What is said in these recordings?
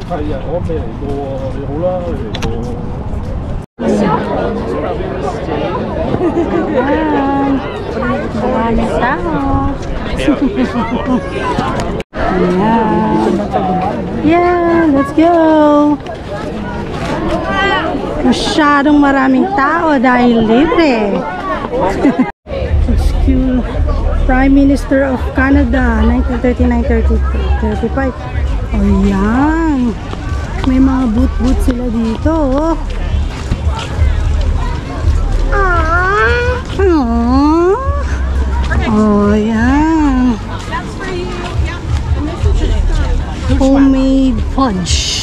Maraming tao. Yeah, let's go. Masyadong maraming tao dahil libre. Excuse Prime Minister of Canada 1939-35. Ayan. May mga boot-boot sila dito. Oh, ayan. Homemade fudge.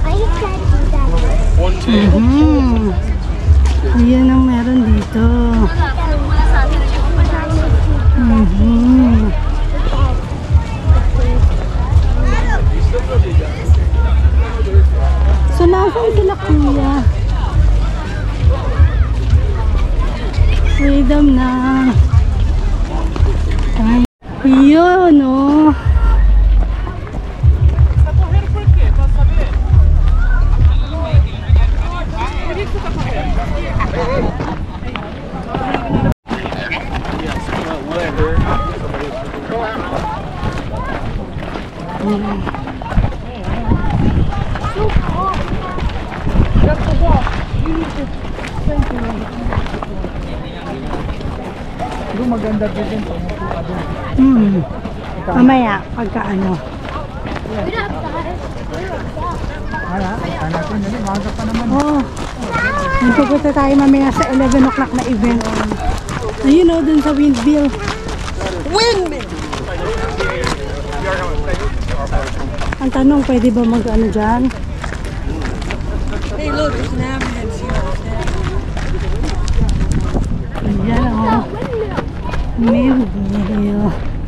Ayan ang meron dito. So, nasan sila kuya? Freedom na. Yun, oh. Maganda din doon. Mamaya, pagka ano. Hanapin nyo, maga pa naman. Oh. Magpupunta tayo mamaya sa 11 o'clock na event. Ayun o, dun sa windmill. Windmill! Ang tanong, pwede ba mag-ano dyan? Hey, look, there's an ambulance here. Ayan o. Windmill.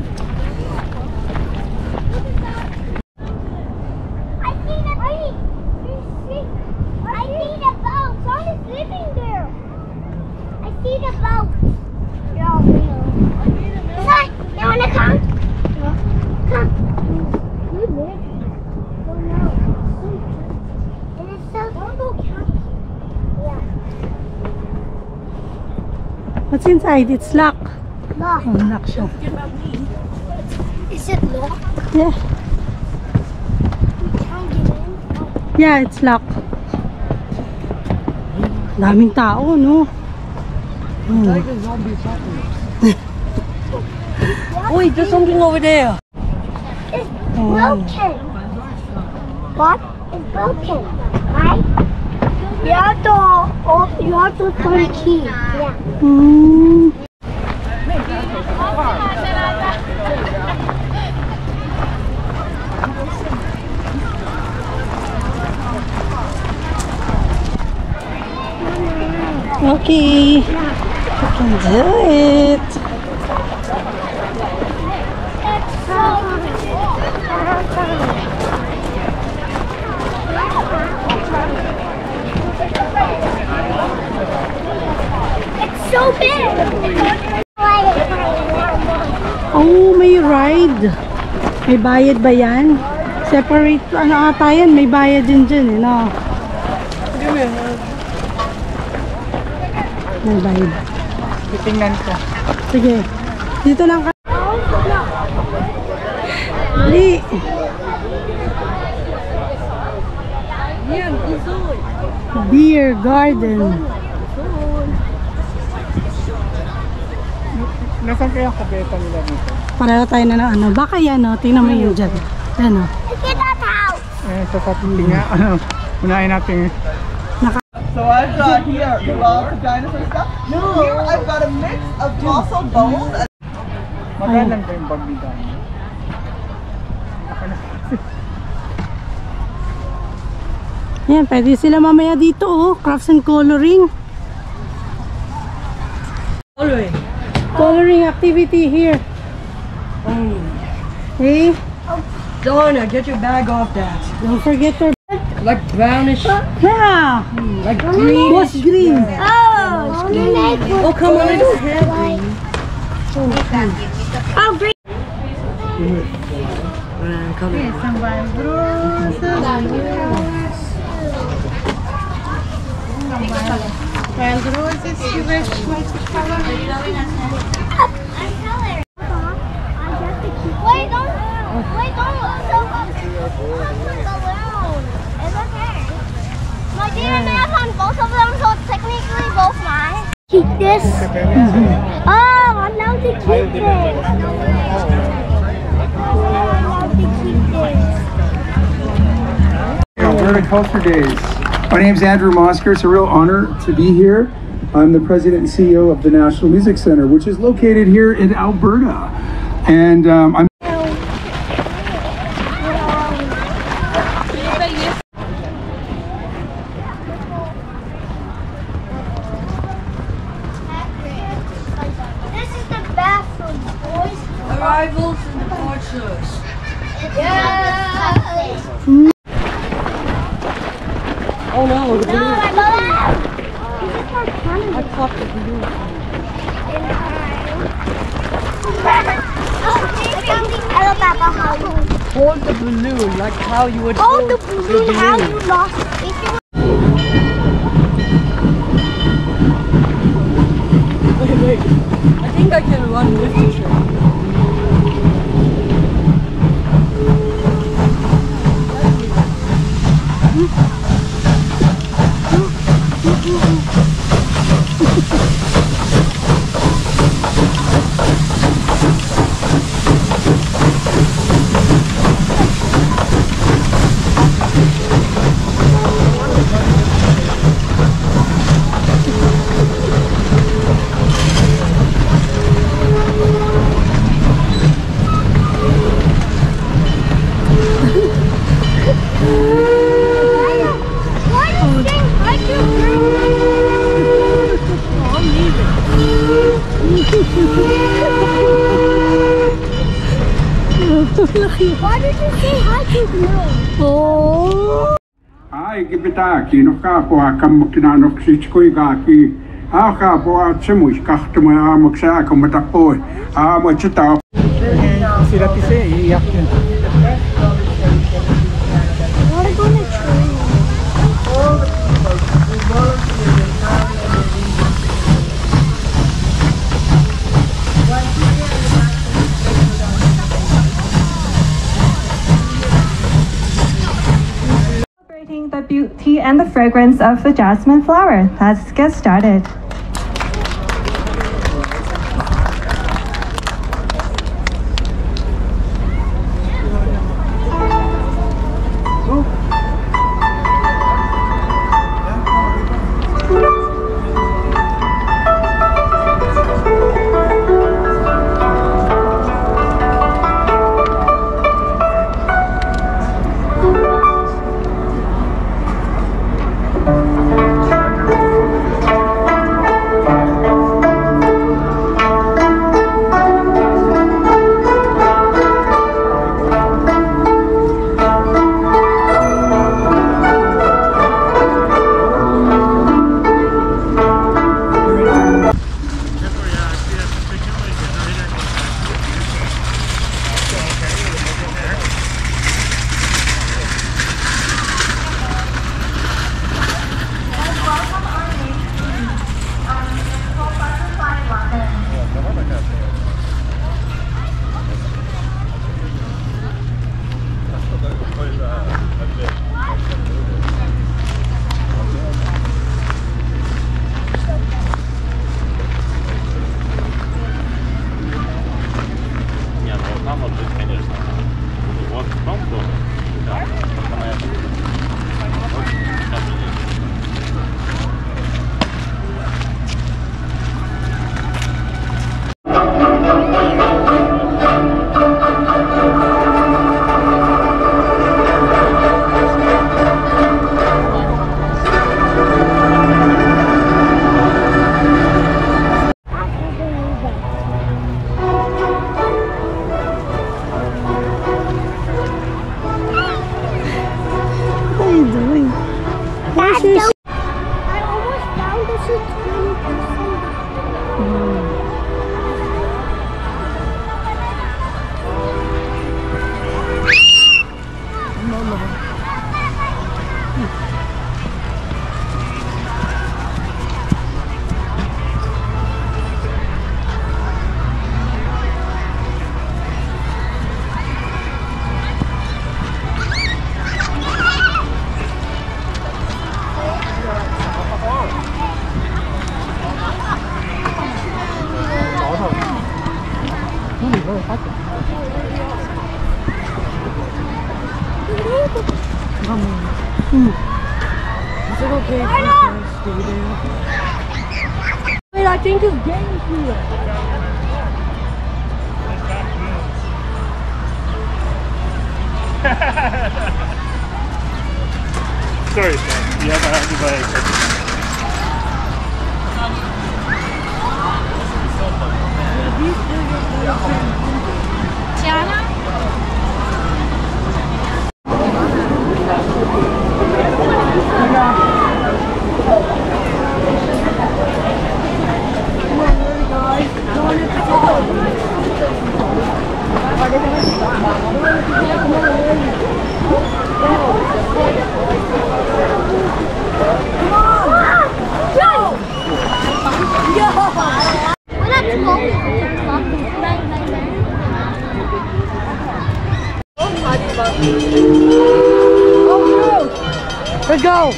What's inside? It's locked. Locked. Oh, locked siya. Is it locked? Yeah. We can't get in. Yeah, it's locked. Daming tao, no? Wait, there's something over there. It's broken. What? It's broken, right? You have to turn the key. Yeah. Okay, I can do it. It's so big. Oh, may ride. May bayad ba yan? Separate, ano ata yan? May bayad din dyan, eh, no? May bayad. Titingnan ko. Sige. Dito lang ka. Dali. Beer garden. Nasaan kaya kabeta nila dito? Pareho tayo na ng ano. Baka yan, no? Tingnan mo yun dyan. Yan, no? Get that house. Sa tating nga. Unahin natin. So I've got here lots of dinosaur stuff. Here I've got a mix of fossil bones. Magalang ba yung bag ni Dani? Yan, pwede sila mamaya dito, oh. Crafts and coloring. Coloring. Coloring activity here. Hey, Donna, get your bag off that. don't forget your... Like brownish, Yeah! like green. What's green? Oh, Oh, come on. oh, green. Come on. favorite color? Wait, don't look so close. Balloon. It's okay. My dear math on both of them, so it's technically both mine. Keep this. Oh, I love to keep this. I love to keep this. Alberta Culture Days. My name's Andrew Mosker. It's a real honor to be here. I'm the president and CEO of the National Music Center, which is located here in Alberta. And I'm This is the bathroom, boys. Arrivals and departures. Yeah. Oh no, the No, balloon. I love that. This is for fun. I caught the balloon. I love that about how you Hold the balloon like how you would hold the balloon, how you lost it. Wait. I think I can run with the train. Why did you say hi to me? Oh. Ai gibitaki no ka po akamukina no ksitskoi gaki. Aka po atsemuis kahtuma amuksa akamatapoy. Amochita. Sila tise, iiyak yun. I want to go on a train. Celebrating the beauty and the fragrance of the jasmine flower. Let's get started. I almost found this at 20%. Is it okay if we guys stay there? Wait, I think it's getting here. Sorry, Sam. You have a device. Let's go!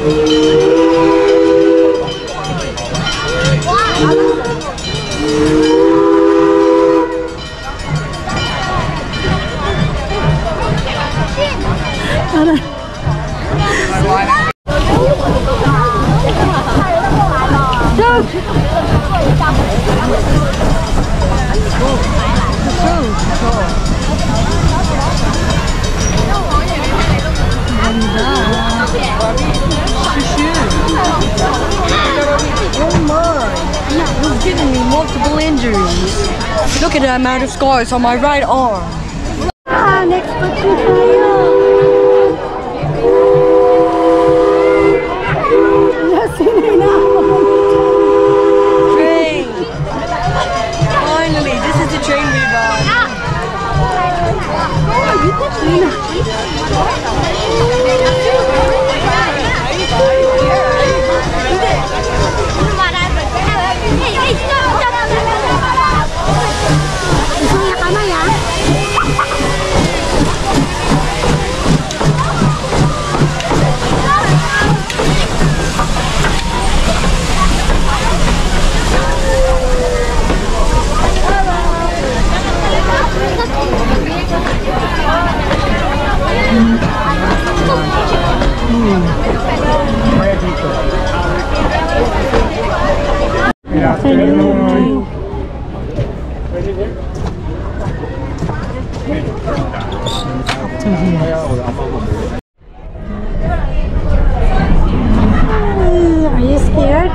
Giving me multiple injuries. Look at the amount of scars on my right arm. Next patron tayo. Train! Finally, this is the train we ride. Are you scared?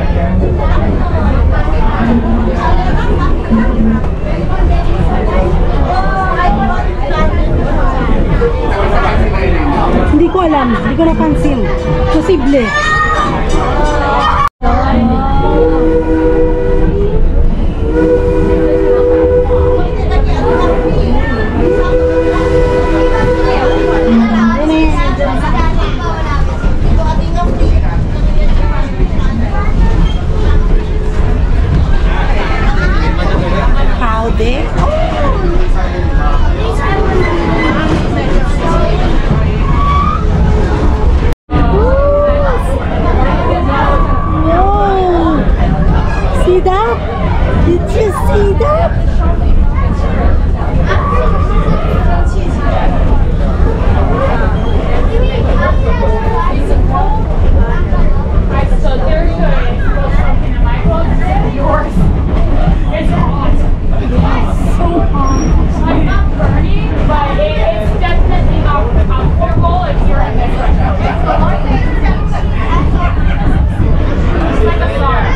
Hindi ko alam, hindi ko napansin. Posible. See that? Did you see that? So they're showing something in my clothes and yours. It's hot. So hot. I'm not burning, but it's definitely not comfortable if you're in this right now. It's like a sauna.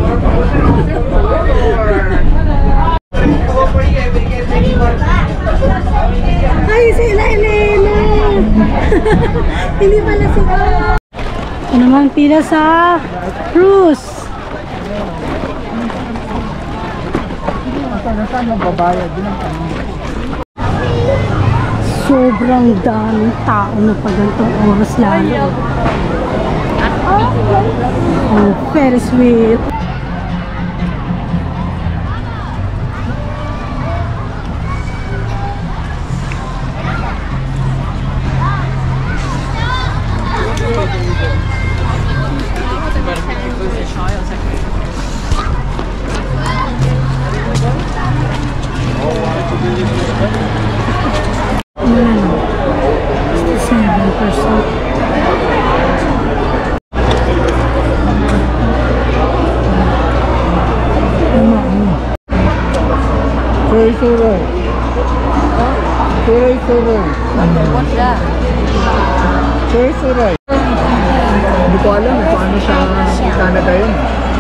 Ay, sila Elena! Hindi pala sila. Ito naman pila sa cruise. Sobrang daming tao na pag ganitong oras lalo. Oh, very sweet. Ayan. 67%. Suroy. What's that? Soy Suroy. Hindi ko alam kung ano sa Canada yun.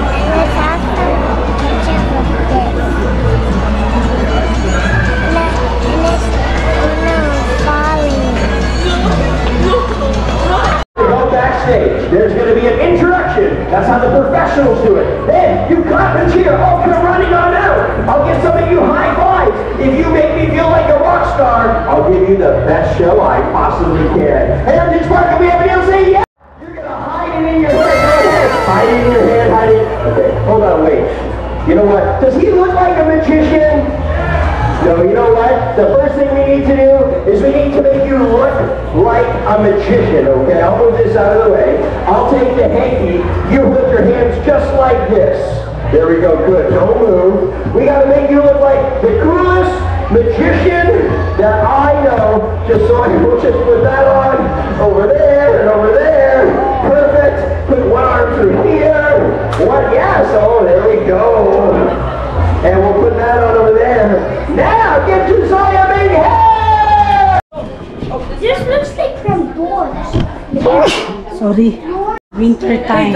There's going to be an introduction. That's how the professionals do it. Then you clap and cheer. Oh, come running on out. I'll give some of you high fives. If you make me feel like a rock star, I'll give you the best show I possibly can. Heritage Park, can we have anyone say yes? You're going to hide it in your hand. Hide it in your hand, hide it. Okay, hold on, wait. You know what? Does he look like a magician? No, you know what? The first thing we need to do is we need to make you look like a magician, okay? I'll move this out of the way. I'll take the hanky. You put your hands just like this. There we go, good. Don't move. We gotta make you look like the coolest magician that I know. Just so I will just put that on over there and over there. Perfect. Put one arm through here. One, yes. Oh, there we go. And we'll put that on over there. Now, give Josiah a big hand! This looks like from doors. Sorry. Winter time.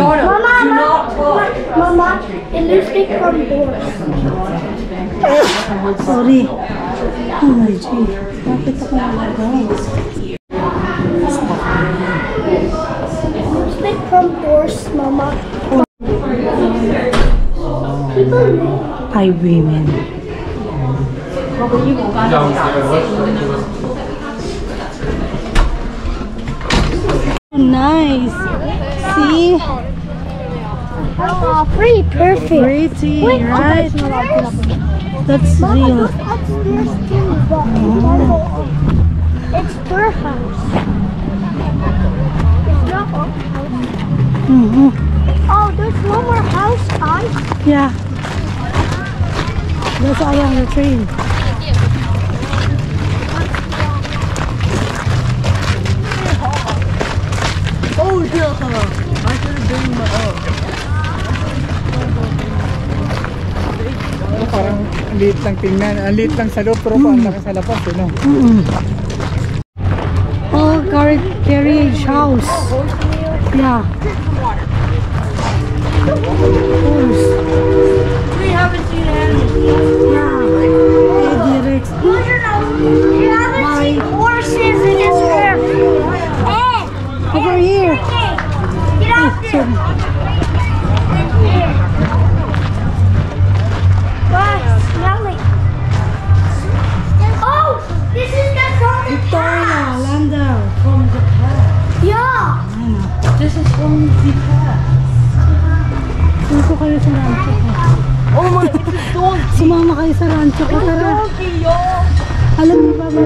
Mama, it looks like from doors. Sorry. Oh my God. Bakit ako nalagay? It looks like from doors, Mama. People Thai women. Nice. See? Oh, pretty perfect. Pretty, Wait, right? That's Mama, real. look upstairs too, but it's their house. It's not our house. Oh, there's one more house, guys. Yeah. That's all on the train. Oh, yeah. I should have been my own. Parang ang liit lang tingnan. Ang liit lang sa loob, pero ang laki sa labas, no? Oh, carriage house. Yeah. Horse. We haven't seen animals. Yeah. Direct. You haven't seen horses in this earth. Hey, Over here. get out there. Wow, smelling. Oh, this is the from the Victoria, past. Landau. From the past. Yeah. This is from the past. Dito kayo sa rancho ko. Oh my, it's a dog. Sumama kayo sa rancho ko. Tara. Alam mo ba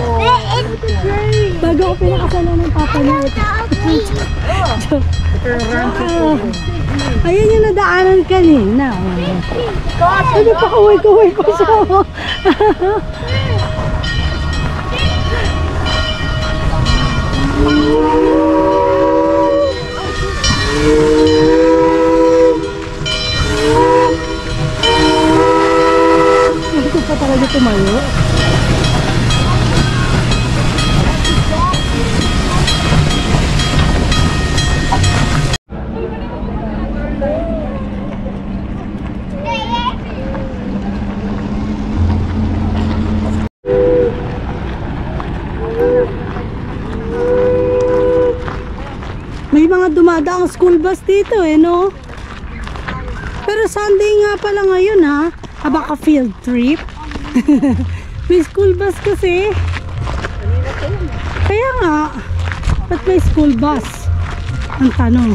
bago ako pinakasalan ng papa niya. Ayan yung nadaanan kanina. Ano pa kaway-kaway ko siya. Hindi ko pa talaga tumayo. May mga dumadaang school bus dito no? Pero Sunday nga pala ngayon ha. Baka field trip. May school bus kasi. Kaya nga, ba't may school bus? Ang tanong.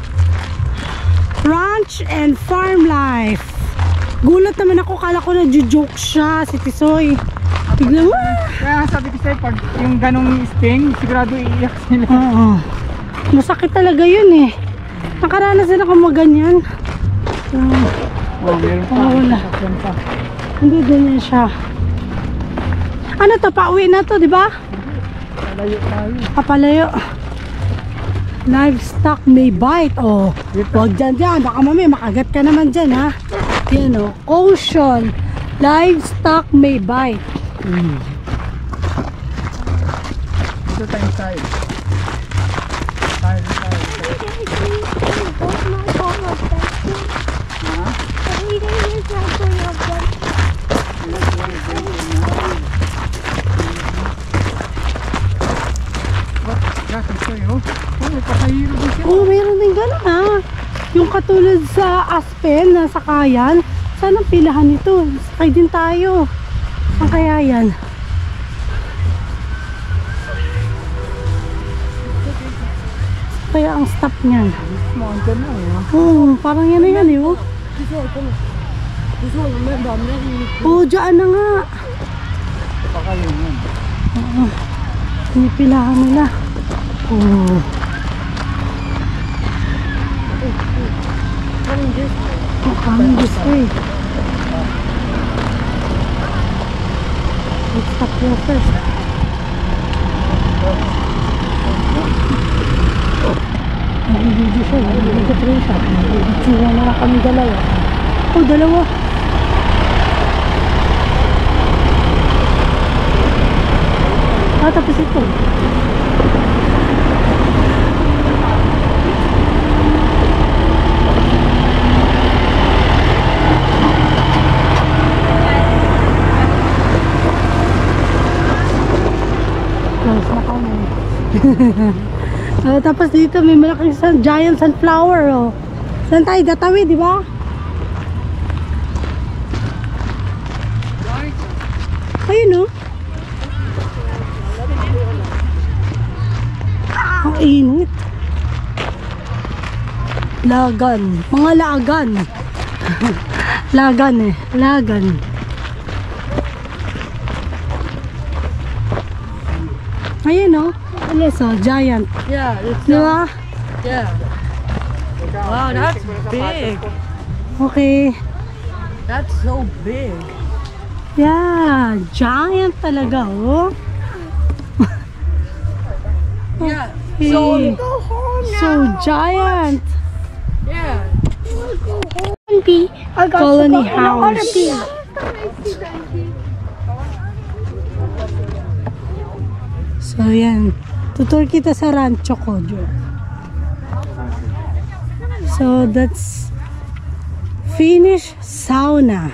Ranch and farm life. Gulat naman ako, kala ko na joke siya, si Tisoy. Biglang Kaya sabi ko sa'yo, pag yung ganong sting, sigurado iiyak sila. Oo. Masakit talaga yun Nakaranas din ako maganyan. Meron pa. Wala. Hindi ganyan siya. Ano to? Pauwi na to, di ba? Palayo tayo. Papalayo. Livestock may bite. Oh, huwag dyan. Baka mami, makagat ka naman dyan, ha? Yan, Caution. Livestock may bite. 2 times side. Side. Oh, mayroon din gano'n ah. Yung katulad sa Aspen na sakayan. Saan ang pilahan nito? Sakay din tayo. Saan kaya yan? Kaya ang stop niyan. Oo, parang yan na yan eh. Oh. Oo, dyan na nga. Baka yun yun. Oo. Pinipilahan nila. Oo. Coming this way. Let's stop here first. Nag-video siya. Nag-video rin siya. Nag-video na lang kami dalawa. Oh, dalawa. Tapos ito. Close na kami. Tapos dito may malaking giant sunflower. Oh. Saan tayo gatawi, di ba? Ayun, oh. Ang init. Lagan. Mga lagan. Lagan eh. Lagan. Ayun oh. Alis oh. Giant. Yeah, it's Diba? yeah. Wow, that's big. Okay. That's so big. Yeah. Giant talaga oh. Yeah. Okay. So giant. Yeah. Colony house. So yan. Tutur kita sa rancho ko, Jo. So that's Finnish sauna.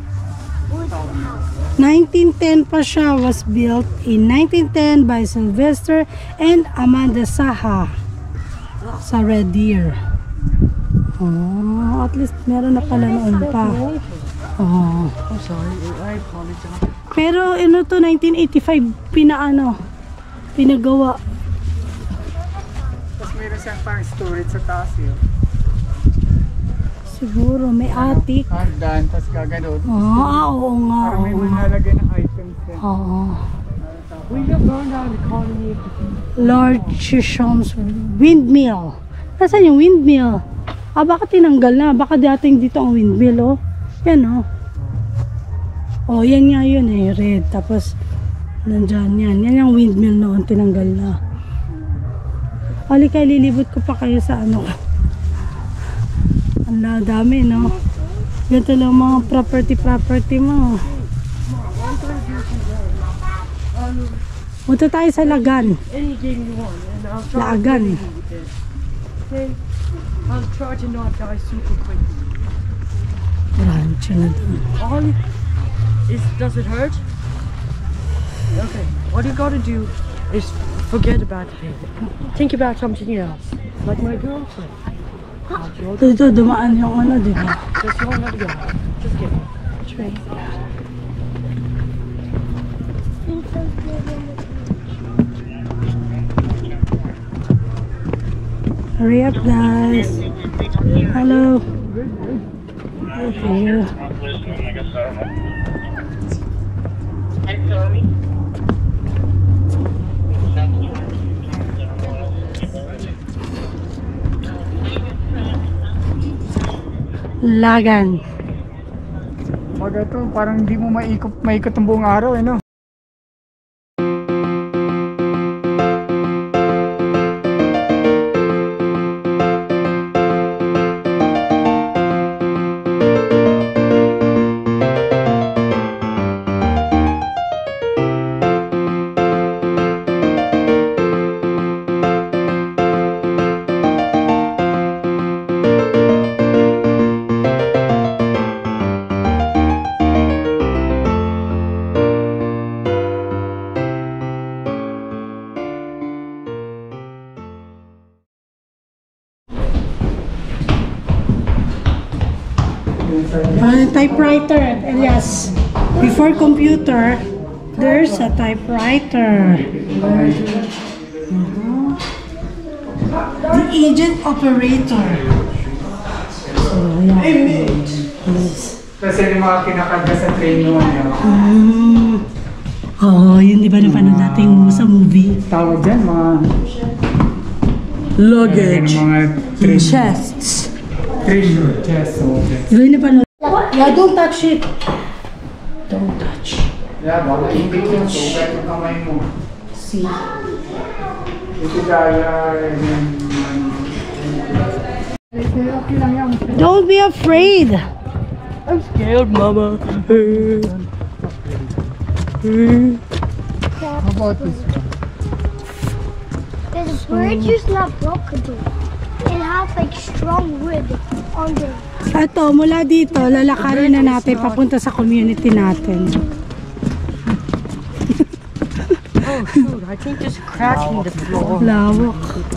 1910 pa siya, was built in 1910 by Sylvester and Amanda Saha sa Red Deer. Oh, at least meron na pala noon pa. Oh. I'm sorry, I apologize. Pero ano to, 1985 pinagawa. Tapos meron siyang pang storage sa taas yun. Siguro may attic. Hagdan, tapos gaganon. Oo nga. Parang may manalagay ng items yan. Oo. We got burned out of the colony. Lord Chisholm's windmill. Nasaan yung windmill? Ah, baka tinanggal na. Baka dating dito ang windmill, oh. Yan, oh. Oh, yan nga yun eh. Red. Tapos, nandyan yan. Yan yung windmill noon. Tinanggal na. Halika, lilibot ko pa kayo sa ano. Ang dami, no? Ganito lang mga property mo. Punta tayo sa Lagan. Any game you want, and I'll try Lagan. to with this. Okay? I'll try to not die super quick. Rancho na dun. All is, does it hurt? Okay. What you gotta do is forget about it. Think about something else. Like my girlfriend. Dito, dumaan yung ano, di ba? Just you won't have to go. Just get it. Try. Hurry up, guys. Hello. Okay. Lagan. Pag ito, parang hindi mo maikot ang buong araw, eh, no? Typewriter, Elias. Before computer, there's a typewriter. The agent operator. So, yeah. Kasi yung mga kinakarga sa train noon. Yun di ba napanood natin sa movie? Tawag dyan, mga... Luggage. Mga Chests. treasure chests. Di ba napanood? Yeah, don't touch it. Don't touch. Yeah, baka ibig yung sugat yung kamay mo. See? Ito gaya... Don't be afraid. I'm scared, Mama. How about this one? This bridge is not broken. It has like strong wood on it. Ito, mula dito, lalakarin na natin papunta sa community natin. Oh, shoot. I think there's a crack in the floor. Lawak.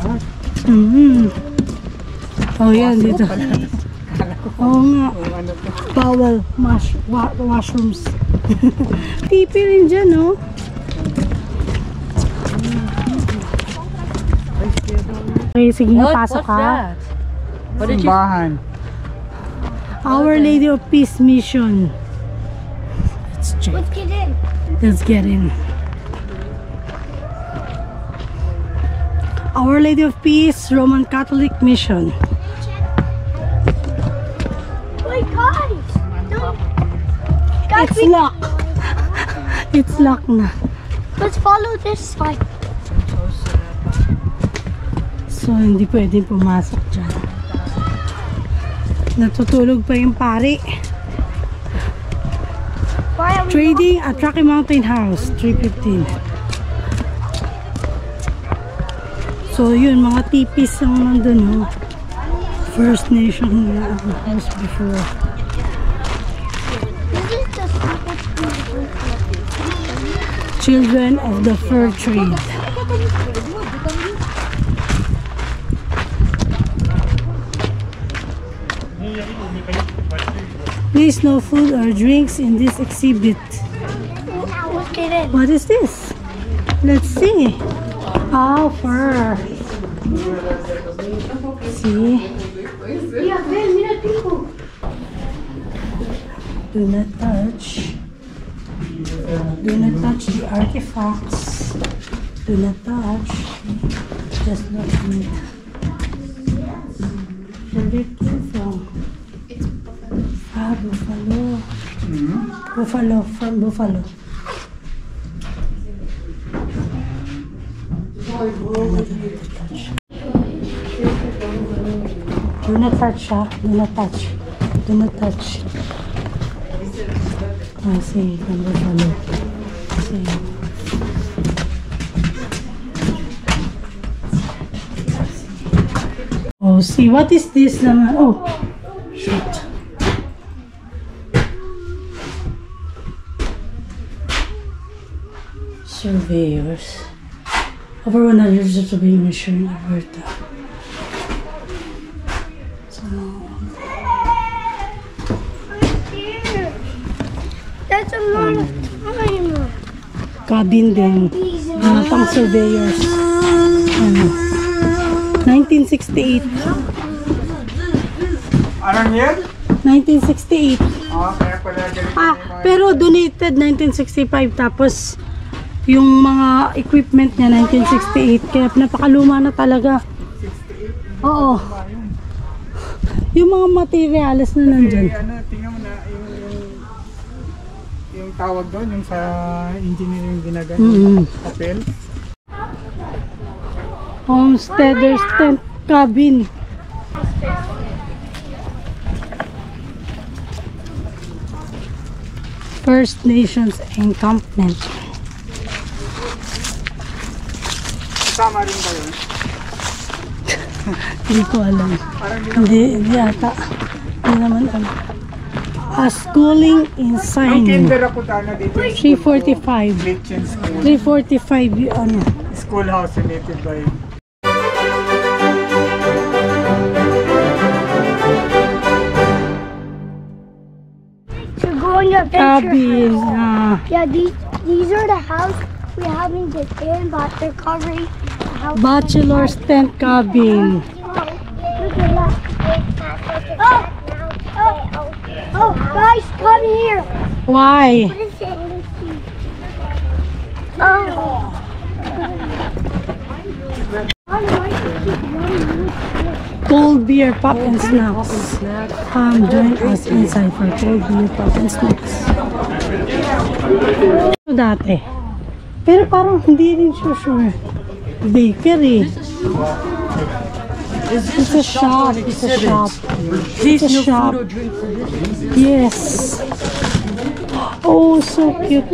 Oh, yan, dito. Oo nga. Bawal. Washrooms. Tipi rin dyan, no? Okay, sige nga, pasok ka. What did you... Simbahan. Our Lady of Peace Mission. Let's check. Let's get in. Let's get in. Our Lady of Peace Roman Catholic Mission. Wait, guys! Don't... Guys, It's locked. It's locked na. let's follow this side. So, hindi pwedeng pumasok dyan. Natutulog pa yung pari. Why are we Trading at Rocky Mountain House, 315. So, yun, mga tipis ang nandun, no? First Nation house before. This is the Children of the Fur Trade. Please, no food or drinks in this exhibit. Let's get in. What is this? Let's see. Oh, fur. See? Yeah, mira, people. Do not touch. Do not touch the artifacts. Do not touch. Just look at it. Where did it come from? Buffalo. Buffalo, from Buffalo. Do not touch, ha? Do not touch. Do not touch. I see, from Buffalo. See. Oh, see, what is this naman? Oh, shoot. Surveyors. Over 100 years of surveying mission in Alberta. So, That's a lot of time. cabin din. Pang surveyors. 1968. Anong year? 1968. Kaya pala ganito. Pero donated 1965 tapos yung mga equipment niya 1968 kaya napakaluma na talaga. Oo. Yung mga materials na nandyan. Tingnan mo na yung tawag doon, yung sa engineering ginagawa papel. Homesteaders tent cabin. First Nations encampment. Tama rin ba yun? Hindi ko alam. Hindi ata. Hindi naman alam. A schooling in Ang sign. kinder ako tana dito. 345. Christian school. 345 ano. Schoolhouse related by cabin. Yeah, these are the house we haven't get in, but they're covering the house. Bachelor's tent cabin. Oh, guys, come here. Why? What is it? Oh. Cold beer, pop and snacks. Come join us inside for cold beer, pop and snacks. Ito dati. Pero parang hindi rin sure. Bakery. It's a shop. It's a shop. It's a shop. Yes. Oh, so cute.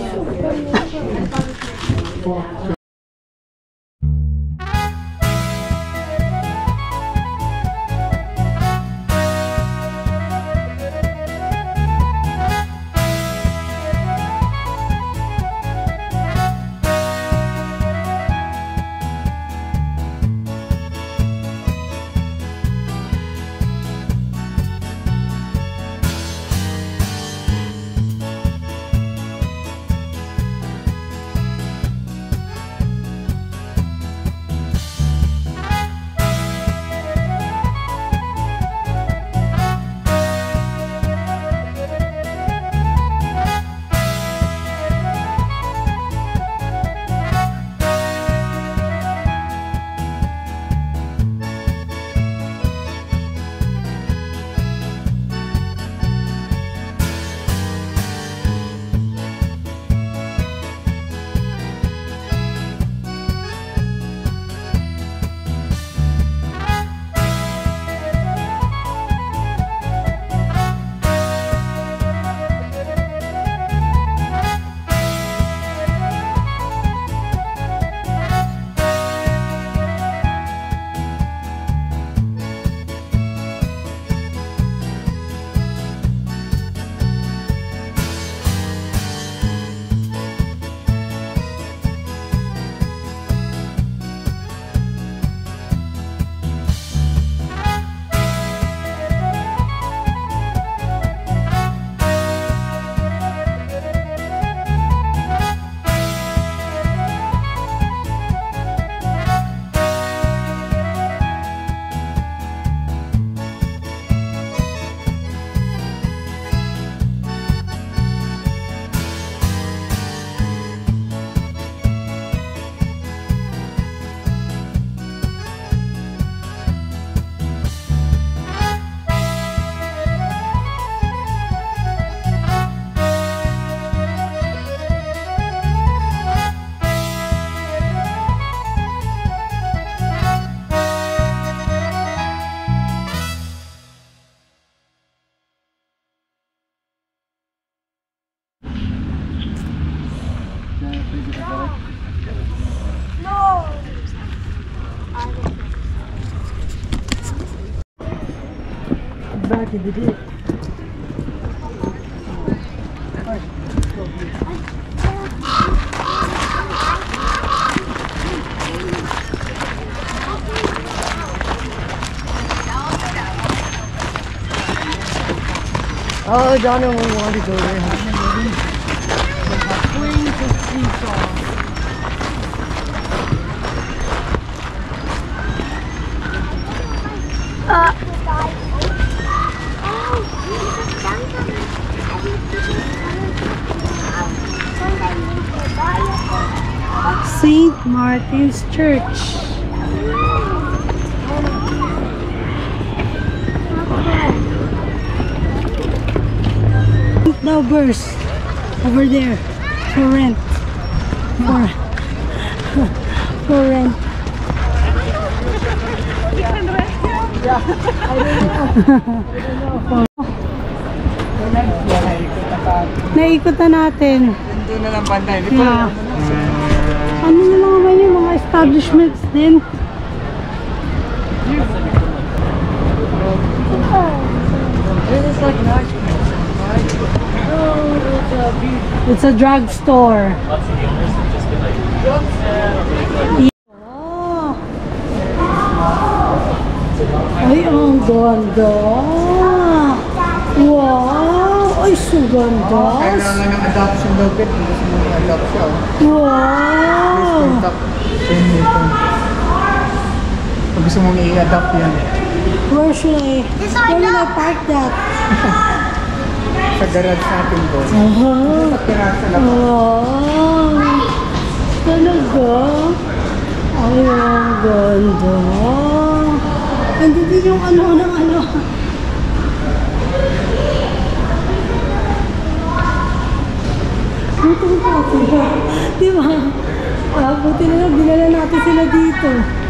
Back in the day. Oh, Donna will want to go there. Swing to seesaw. St. Martin's Church. Now burst over there for rent. For rent. Naikutan natin. Doon na lang banda. Yeah. Ano na lang naman yung mga establishments din. It's a drugstore. Oh. Ay, ang ganda. Wow. Ay, so ganda. Kailangan ng adoption daw, Pet. Kung gusto mo i-adopt siya. Wow! Contact same dito. Kung gusto mong i-adopt yan. Where should I park that? Sa garage natin po. Sa pirasa lang. Wow! Talaga? Ay, ang ganda. Andun din yung ano. Buti pa sila. Di ba? Buti na lang, dinala natin sila dito.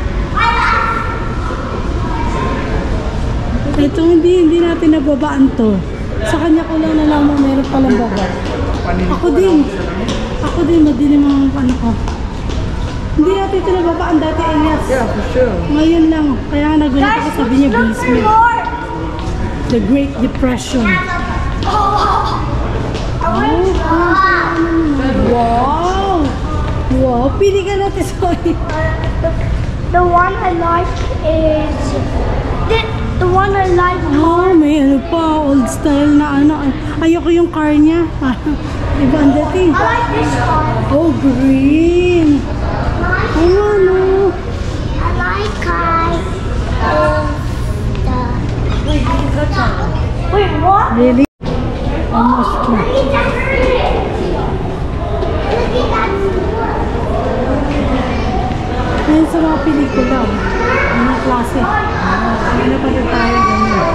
Ito hindi natin nababaan to. Sa kanya ko lang nalaman meron palang baba. Ako din, madilim ang ano ko. Hindi natin ito nababaan dati, Elias. Yeah, for sure. Ngayon lang, kaya nagulat ako, sabi niya basement. The Great Depression. Wow! Wow! Pili ka natin, sorry. The one I like is the one I like Oh, may ano pa, old style na ano. Ayoko yung car niya. Iba ang dating. I like this one. Oh, green. Ano? I like wait, what? Really? Almost two. Look at that. Ngayon sa mga pelikula, mga klase. Ano pa rin tayo ganyan.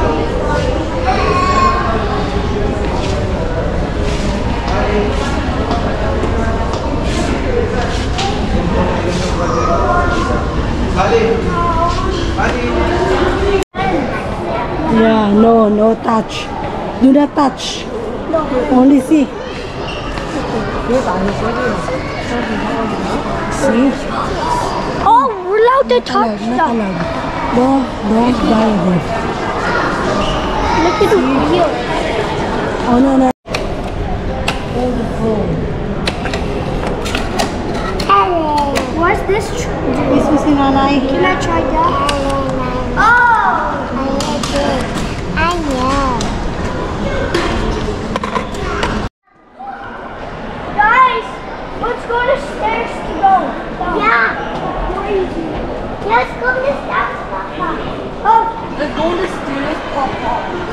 Yeah, no touch. Do not touch. Only see. See? Oh, we're allowed to touch stuff. Don't buy this. Look at the wheel. Oh, no. Hello. What's this? This is in Nanay. Can I try that? Oh! I know. Guys, let's go to stairs to go. Yeah. Let's go to steps, Papa. Oh. Let's go to stairs, Papa.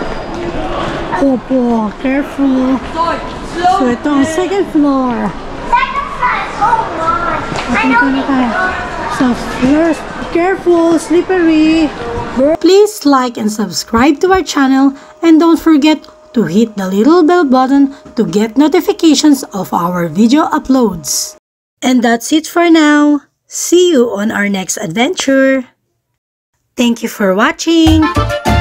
Opo, careful. So, ito ang second floor. Second floor. Oh my. I know na tayo. So, first, careful, slippery. Please like and subscribe to our channel and don't forget to hit the little bell button to get notifications of our video uploads. And that's it for now. See you on our next adventure. Thank you for watching.